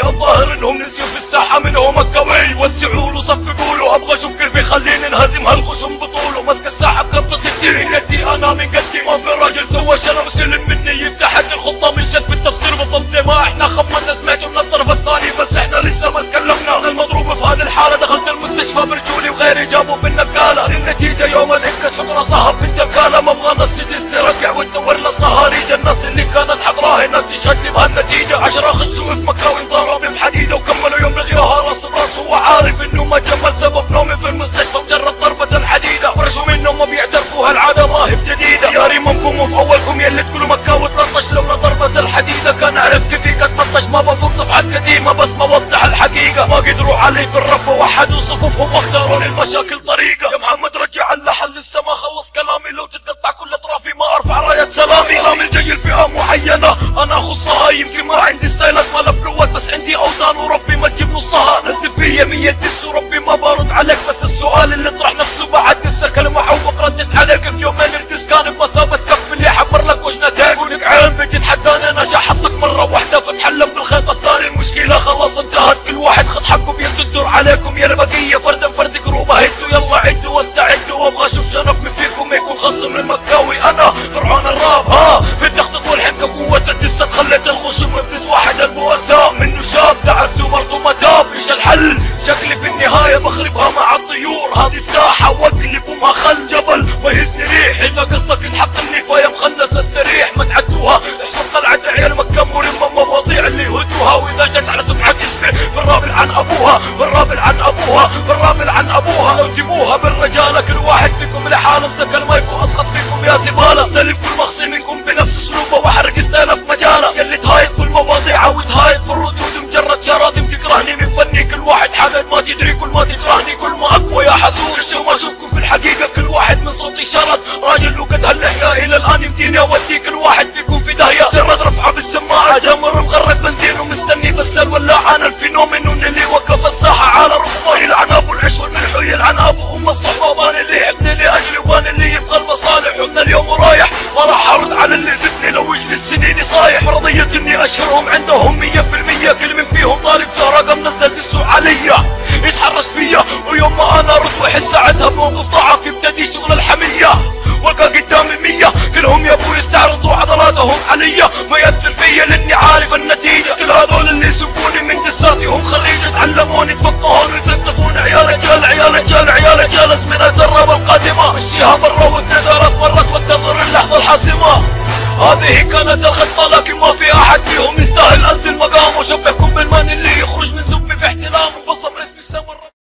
الظاهر انهم نسيوا في الساحة منهم القوي. وسعوا له صفقوا له ابغى اشوف كيف يخليني انهزم هالخشم بطوله. ماسك الساحة بقبضة الدين من قدي انا من قدي ما في راجل سوى شنب سلم مني يفتح حد الخطة من شد بالتفسير بالضبط زي ما احنا خمنا. سمعتوا من الطرف الثاني بس احنا لسه ما تكلمنا. انا المضروب في هذه الحالة دخلت المستشفى برجولي وغيري جابوا بالنقالة. النتيجة يوم الهكة تحط راسها بنت الكالة. ما ابغى نص ترجع وتدور للصهاريج. الناس اللي كانت حضراها هناك تشهد لي بهالنتيجة. 10 خشوا في مكة وانضرب بحديدة وكملوا يوم بغياها راس براس. هو عارف انه ما جمل سبب نومي في المستشفى مجرد ضربة الحديدة. فرشوا منهم ما بيعترفوا هالعادة ما هي بجديدة. يا ريمكم وفي اولكم يلي تقولوا مكة وتلطش لولا ضربة الحديدة كان عرف كيف يتلطش. ما بفوق صفحات قديمة بس بوضح الحقيقة. ما قدروا علي في الرب ووحدوا صفوفهم واختاروا للمشاكل طريقة. يا محمد رجع اللحن لسه ما خلص كلامي. لو تتقطع كل اطرافي ما ارفع راية سلامي. كلامي الجاي الفئة معينة انا اخصها. يمكن ما عندي ستايلات ولا فلوات بس عندي اوزان وربي ما تجيب نصها. نزل فيا 100 دس وربي ما برد عليك. بس السؤال اللي طرح نفسه بعد لسه كلمة عوق ردت عليك. في يومين الدس كان بمثابة كف اللي حمر لك وجنتين. ولك عين بتتحداني انا شحطك مرة واحدة فتحلم بالخيط الثاني. المشكلة خلاص انتهت كل واحد خد حقه بيده الدور عليكم. يا البقية فردا فرد قروبة هدوا يلا عدوا واستعدوا. وابغى اشوف شنف من فيكم يكون خصم المكاوي. انا فرعون الراب في التخطيط والحنكة قوة الدسة. خليت الخشم بدس واحد البؤساء منه شاب دعسته برضو ما تاب. ايش الحل؟ شكلي في النهاية بخربها مع الطيور. هذه الساحة واقلبها خل جبل ويهزني ريح. اذا قصدك تحطمني فيا مخنث استريح. ما تعدوها احسب قلعة عيال مكة مرمى مواضيع اللي يهدوها. واذا جت على سمعة اسمي فالرابل عن ابوها فالرابل عن ابوها فالرابل عن ابوها. لو جيبوها بالرجالة كل واحد فيكم لحاله مسك المايك واسخط فيكم يا زبالة. استلف كل مخصي منكم بنفس اسلوبه واحرق استلف مجاله. يلي تهايط في المواضيع وتهايط في الردود مجرد شراتم تكرهني من فني. كل واحد حاجة ما تدري كل ما تكرهني كل ما اقوى يا حسود. شو ما اشوفكم في الحقيقة كل واحد من صوتي شرد. راجل وقد هاللحية الى الان يمديني اودي كل واحد فيكم في داهية. جرد رفعه بالسماعة جامر مغرق بنزين ومستني بس الولاعة. انا الفينومينون اللي وقف الساحة على رفضه. يلعن ابو العش والملح ويلعن ابو ام الصحبان اللي يحبني لاجلي وبان اللي يبغى المصالح. ومن اليوم ورايح ما راح ارد على اللي زدني لو يجلس سنيني صايح. فرضية اني اشهرهم عندهم 100%. كل من فيهم طالب شهرة منزل دسوا عليا يتحرش فيا. ويوم ما انا ارد واحس ساعتها بموقف ضعف يبتدي شغل الحمية. والقى قدامي 100 كلهم يبوا يستعرضوا عضلاتهم عليا. ما يأثر فيا لاني عارف النتيجة. كل هذول اللي يسبوني من دساتي هم خريج تعلموني يتفقهون ويثقفون. عيال رجال عيال رجال عيال رجال ازمنة الراب القادمة. مشيها مرة واثنين ثلاث مرات وانتظر اللحظة الحاسمة. هذه كانت الخطة لكن ما في احد فيهم يستاهل انزل مقامه. شبهكم بالمان اللي يخرج من زبي في احتلامه.